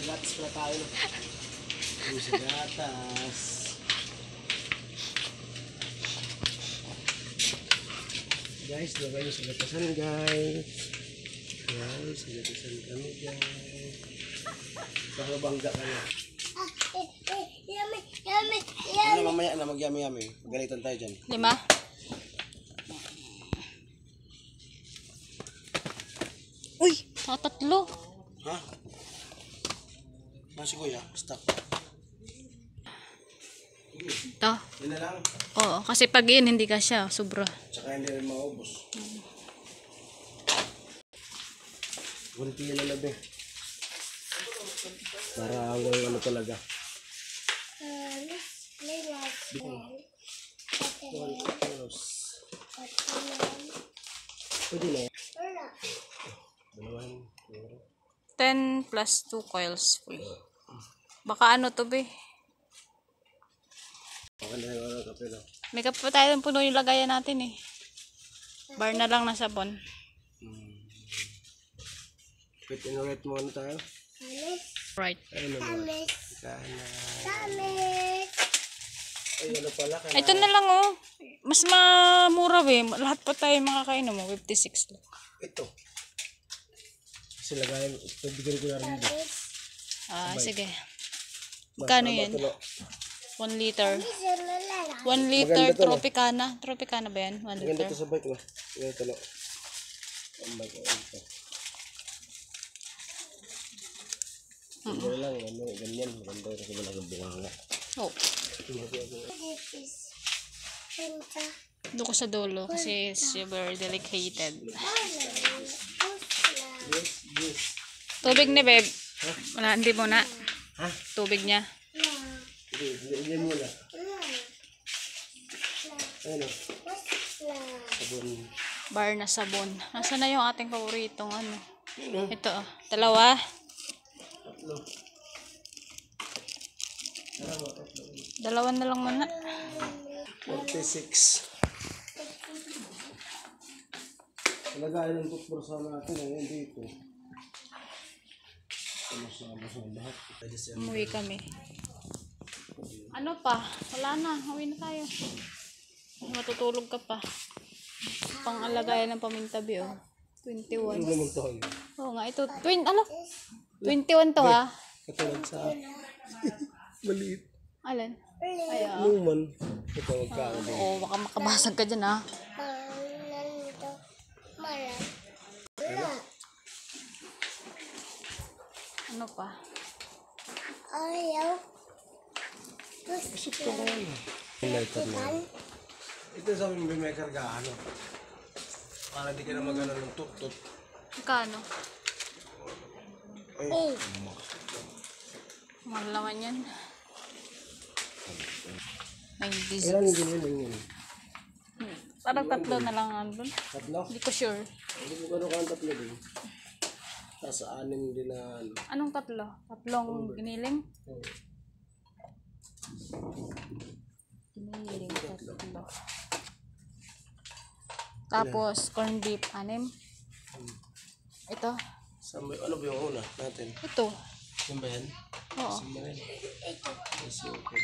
Sa gatas pala tayo. Sa gatas. Guys, lagay nyo sa gatasan guys. Guys, sa gatasan kami guys. Baka bangga kayo. Ano mamaya na mag-yami-yami. Galitan tayo dyan. 5. Uy, 3. Ha? Masih kuya, stop. Ito. Yan na lang. Oo, kasi pag iyon hindi ka siya, sobra. Tsaka hindi rin maubos. Kunti na labi. Para hanggang ano talaga. Pwede na yan. 10 plus 2 coils free. Baka ano to be? Okay na yung ano kape lang. May kape pa tayo ng puno yung lagayan natin eh. Bar na lang na sabon. Pit and rate mo ano tayo? Right. Ayun naman. Ay ano pala. Ito na lang oh. Mas mamura eh. Lahat pa tayo makakainom mo. 56 lang. Ito. Kasi lagayan. Bigyan ko na rin dito. Sige. Magkano yan? 1 liter. 1 liter Tropicana. Tropicana ba yan? 1 Maganda liter. ito sa bike mo. Ito lang. Oh my God. Ito lang. Ano, ganyan. Maganda ito sa malagang bunganga. Oh. Doon ko sa dulo kasi super delicate. Tubig ni babe. Wala, hindi mo na. Ha? Tubig niya. Hindi mo na. Ano? Sabon. Bar na sabon. Nasaan na yung ating paboritong ano? Ano? Ito oh. 2. Tatlo. 2 na lang muna. 46. Lagay ng toothbrush natin ngayon dito. Sama-sama sa lahat. Umuwi kami. Ano pa? Wala na. Uwi na tayo. Matutulog ka pa. Pang-alagayan ng pamintabi oh. 21. Ano naman to? Oo nga. Ito. 21 to ha? Katulad sa maliit. Alin? Ay Luman. Ito magkano din. oo, baka makabasag ka dyan ha. Ano pa? Ito ko na. Lighter na. Ito sa amin may karga ano. Para di ka na magano ng tut-tut. Magkano? Ay, Oh! Mahal naman yan. ilan yung giniling yun? Parang 3 na lang andun. Tatlo? Hindi ko sure. Hindi ko gano'n kang tatlo din. Tapos 6 din na ano. Anong 3? 3 giniling? Oh. Giniling 3. Tapos corned beef 6. Ito. Ano ba yung una natin? Ito. Yung ba yan? Oo. Sige na rin. Yes, okay.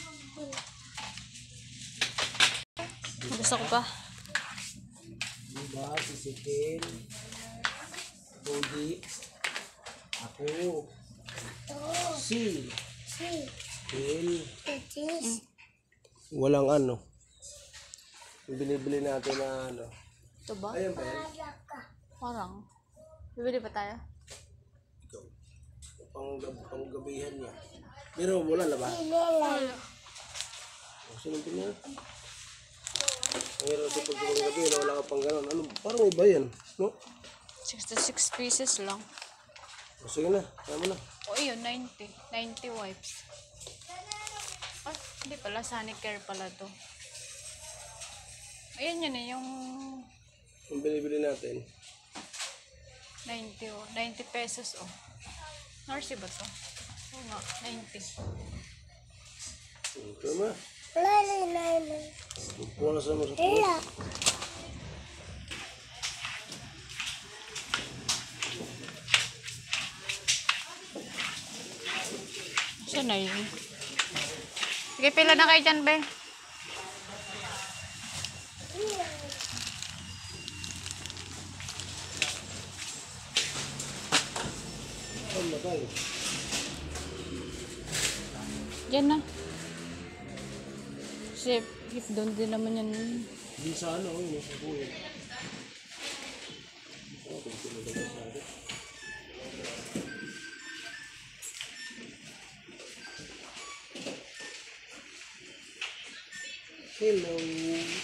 Gusto ko pa. Diba? Sisikin. Pogi. Ako. Si. Hill. Walang ano. Yung binibili natin na ano. Ito ba? Ayan ba yan? Parang. Bibili pa tayo? Ikaw. Panggabihan niya. Pero wala na ba? Wala. Sinuntin niya. Mayroon sa pagkakagabi na wala ka pang gano'n. Ano? Parang iba yan. No? 66 pieces lang. Sige na. Kaya mo na. O yun, 90. 90 wipes. Ah, hindi pala. Sanicare pala to. Ayan yun eh, yung Yung binibili natin. 90 oh. 90 pesos oh. Narsi ba to? Oo nga, 90. Ito ba? Wala sa mo sa po. Ito na yun. Sige, pila na kayo dyan, be. Oh, magal. Diyan na. Kasi, if doon din naman yan. Hindi sa ano, yun, sa buhay. Hello.